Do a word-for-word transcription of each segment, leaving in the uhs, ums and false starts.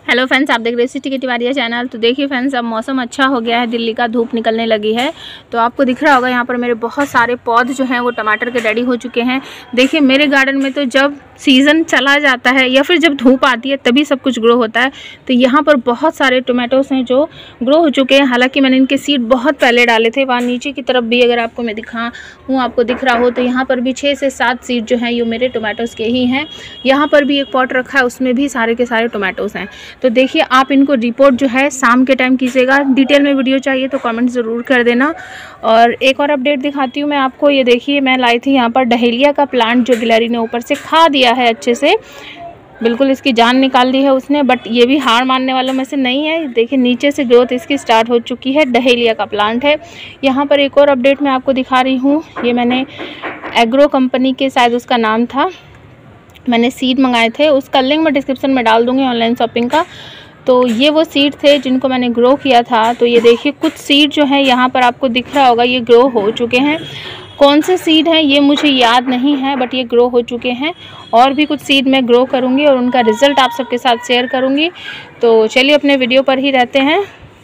Hello friends, आप देख रहे हैं सिटी की तिवारिया चैनल। तो देखिए फ्रेंड्स, अब मौसम अच्छा हो गया है, दिल्ली का धूप निकलने लगी है। तो आपको दिख रहा होगा यहाँ पर मेरे बहुत सारे पौध जो हैं वो टमाटर के रेडी हो चुके हैं। देखिए मेरे गार्डन में तो जब सीज़न चला जाता है या फिर जब धूप आती है तभी सब कुछ ग्रो होता है। तो यहाँ पर बहुत सारे टोमेटोस हैं जो ग्रो हो चुके हैं। हालांकि मैंने इनके सीड बहुत पहले डाले थे। वहाँ नीचे की तरफ भी अगर आपको मैं दिखाऊँ, आपको दिख रहा हो तो यहाँ पर भी छः से सात सीड जो हैं ये मेरे टोमेटोज़ के ही हैं। यहाँ पर भी एक पॉट रखा है, उसमें भी सारे के सारे टोमेटोज़ हैं। तो देखिए आप इनको रिपोर्ट जो है शाम के टाइम कीजिएगा। डिटेल में वीडियो चाहिए तो कमेंट ज़रूर कर देना। और एक और अपडेट दिखाती हूँ मैं आपको। ये देखिए मैं लाई थी यहाँ पर डहेलिया का प्लांट, जो गिलहरी ने ऊपर से खा दिया है अच्छे से, बिल्कुल इसकी जान निकाल दी है उसने। बट ये भी हार मानने वालों में से नहीं है। देखिए नीचे से ग्रोथ इसकी स्टार्ट हो चुकी है। डहेलिया का प्लांट है। यहाँ पर एक और अपडेट मैं आपको दिखा रही हूँ। ये मैंने एग्रो कंपनी के, शायद उसका नाम था, मैंने सीड मंगाए थे। उसका लिंक मैं डिस्क्रिप्शन में डाल दूँगी, ऑनलाइन शॉपिंग का। तो ये वो सीड थे जिनको मैंने ग्रो किया था। तो ये देखिए कुछ सीड जो है यहाँ पर आपको दिख रहा होगा, ये ग्रो हो चुके हैं। कौन से सीड हैं ये मुझे याद नहीं है, बट ये ग्रो हो चुके हैं। और भी कुछ सीड मैं ग्रो करूँगी और उनका रिज़ल्ट आप सबके साथ शेयर करूँगी। तो चलिए अपने वीडियो पर ही रहते हैं।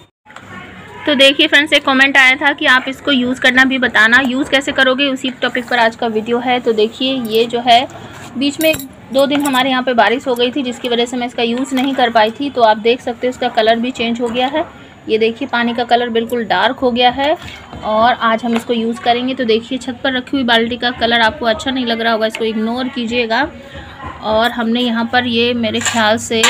तो देखिए फ्रेंड्स, एक कमेंट आया था कि आप इसको यूज़ करना भी बताना, यूज़ कैसे करोगे, उसी टॉपिक पर आज का वीडियो है। तो देखिए ये जो है, बीच में दो दिन हमारे यहाँ पे बारिश हो गई थी जिसकी वजह से मैं इसका यूज़ नहीं कर पाई थी। तो आप देख सकते हो इसका कलर भी चेंज हो गया है। ये देखिए पानी का कलर बिल्कुल डार्क हो गया है और आज हम इसको यूज़ करेंगे। तो देखिए छत पर रखी हुई बाल्टी का कलर आपको अच्छा नहीं लग रहा होगा, इसको इग्नोर कीजिएगा। और हमने यहाँ पर ये मेरे ख्याल से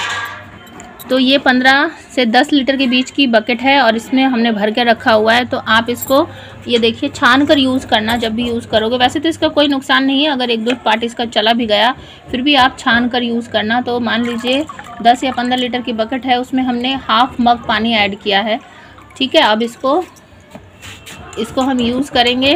तो ये पंद्रह से दस लीटर के बीच की बकेट है और इसमें हमने भर के रखा हुआ है। तो आप इसको ये देखिए छान कर यूज़ करना जब भी यूज़ करोगे। वैसे तो इसका कोई नुकसान नहीं है, अगर एक दो पार्ट इसका चला भी गया फिर भी आप छान कर यूज़ करना। तो मान लीजिए दस या पंद्रह लीटर की बकेट है, उसमें हमने हाफ मग पानी ऐड किया है। ठीक है, अब इसको इसको हम यूज़ करेंगे।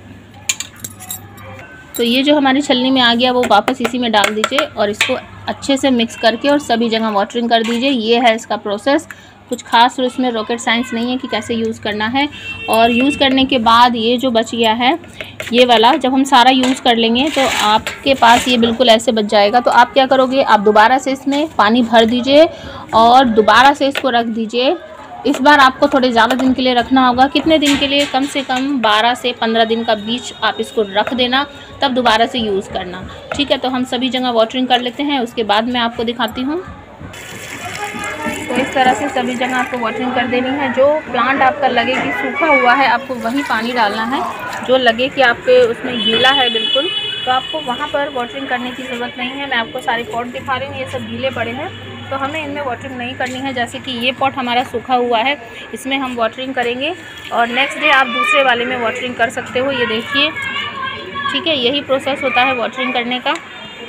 तो ये जो हमारी छलनी में आ गया वो वापस इसी में डाल दीजिए और इसको अच्छे से मिक्स करके और सभी जगह वाटरिंग कर दीजिए। ये है इसका प्रोसेस। कुछ खास और इसमें रॉकेट साइंस नहीं है कि कैसे यूज़ करना है। और यूज़ करने के बाद ये जो बच गया है ये वाला, जब हम सारा यूज़ कर लेंगे तो आपके पास ये बिल्कुल ऐसे बच जाएगा। तो आप क्या करोगे, आप दोबारा से इसमें पानी भर दीजिए और दोबारा से इसको रख दीजिए। इस बार आपको थोड़े ज़्यादा दिन के लिए रखना होगा। कितने दिन के लिए, कम से कम बारह से पंद्रह दिन का बीच आप इसको रख देना, तब दोबारा से यूज़ करना। ठीक है, तो हम सभी जगह वाटरिंग कर लेते हैं, उसके बाद मैं आपको दिखाती हूँ। तो इस तरह से सभी जगह आपको वाटरिंग कर देनी है। जो प्लांट आपका लगे कि सूखा हुआ है, आपको वही पानी डालना है। जो लगे कि आपके उसमें गीला है बिल्कुल, तो आपको वहाँ पर वाटरिंग करने की ज़रूरत नहीं है। मैं आपको सारे पॉट दिखा रही हूँ, ये सब गीले पड़े हैं तो हमें इनमें वाटरिंग नहीं करनी है। जैसे कि ये पॉट हमारा सूखा हुआ है, इसमें हम वाटरिंग करेंगे और नेक्स्ट डे आप दूसरे वाले में वाटरिंग कर सकते हो। ये देखिए, ठीक है, यही प्रोसेस होता है वाटरिंग करने का।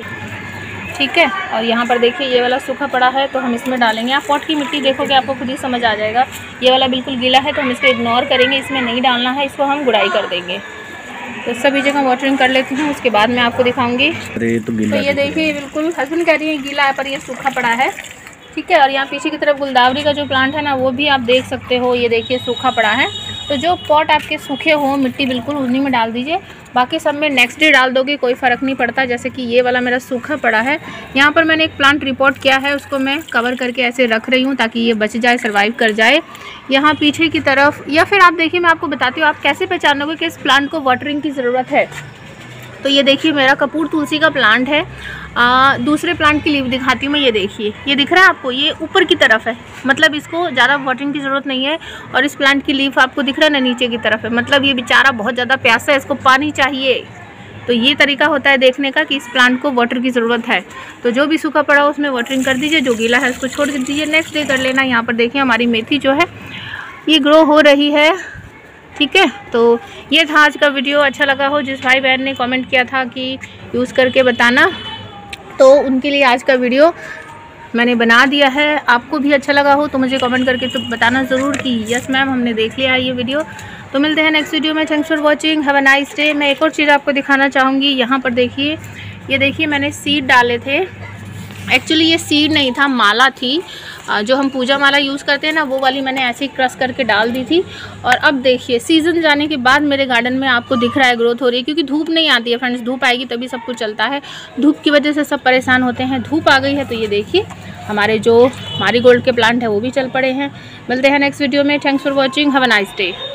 ठीक है, और यहाँ पर देखिए ये वाला सूखा पड़ा है तो हम इसमें डालेंगे। आप पॉट की मिट्टी देखोगे आपको खुद ही समझ आ जाएगा। ये वाला बिल्कुल गीला है तो हम इसको इग्नोर करेंगे, इसमें नहीं डालना है, इसको हम गुड़ाई कर देंगे। तो सभी जगह वाटरिंग कर लेती हूँ, उसके बाद मैं आपको दिखाऊंगी। तो, तो ये देखिए बिल्कुल, हस्बैंड कह रही है गीला है पर ये सूखा पड़ा है। ठीक है, और यहाँ पीछे की तरफ गुलदावरी का जो प्लांट है ना, वो भी आप देख सकते हो, ये देखिए सूखा पड़ा है। तो जो पॉट आपके सूखे हो मिट्टी बिल्कुल उन्हीं में डाल दीजिए। बाकी सब में नेक्स्ट डे डाल दोगे, कोई फ़र्क नहीं पड़ता। जैसे कि ये वाला मेरा सूखा पड़ा है, यहाँ पर मैंने एक प्लांट रिपोर्ट किया है, उसको मैं कवर करके ऐसे रख रही हूँ ताकि ये बच जाए, सर्वाइव कर जाए। यहाँ पीछे की तरफ, या फिर आप देखिए मैं आपको बताती हूँ आप कैसे पहचानोगे कि इस प्लांट को वाटरिंग की ज़रूरत है। तो ये देखिए मेरा कपूर तुलसी का प्लांट है। आ, दूसरे प्लांट की लीव दिखाती हूँ मैं। ये देखिए, ये दिख रहा है आपको, ये ऊपर की तरफ है, मतलब इसको ज़्यादा वाटरिंग की ज़रूरत नहीं है। और इस प्लांट की लीफ आपको दिख रहा है ना, नीचे की तरफ है, मतलब ये बेचारा बहुत ज़्यादा प्यासा है, इसको पानी चाहिए। तो ये तरीका होता है देखने का कि इस प्लांट को वाटर की ज़रूरत है। तो जो भी सूखा पड़ा हो उसमें वाटरिंग कर दीजिए, जो गीला है उसको छोड़ दीजिए, नेक्स्ट डे कर लेना। यहाँ पर देखिए हमारी मेथी जो है ये ग्रो हो रही है। ठीक है, तो ये था आज का वीडियो। अच्छा लगा हो, जिस भाई बहन ने कमेंट किया था कि यूज़ करके बताना, तो उनके लिए आज का वीडियो मैंने बना दिया है। आपको भी अच्छा लगा हो तो मुझे कमेंट करके तो बताना ज़रूर कि यस मैम हमने देख लिया है ये वीडियो। तो मिलते हैं नेक्स्ट वीडियो में। Thanks for watching, have a nice day. मैं एक और चीज़ आपको दिखाना चाहूँगी। यहाँ पर देखिए, ये देखिए मैंने सीड डाले थे एक्चुअली ये सीड नहीं था, माला थी, जो हम पूजा माला यूज़ करते हैं ना, वो वाली मैंने ऐसे ही क्रश करके डाल दी थी। और अब देखिए सीज़न जाने के बाद मेरे गार्डन में आपको दिख रहा है ग्रोथ हो रही है, क्योंकि धूप नहीं आती है फ्रेंड्स, धूप आएगी तभी सब कुछ चलता है। धूप की वजह से सब परेशान होते हैं, धूप आ गई है तो ये देखिए हमारे जो मारीगोल्ड के प्लांट है वो भी चल पड़े हैं। मिलते हैं नेक्स्ट वीडियो में। Thanks for watching, have a nice day.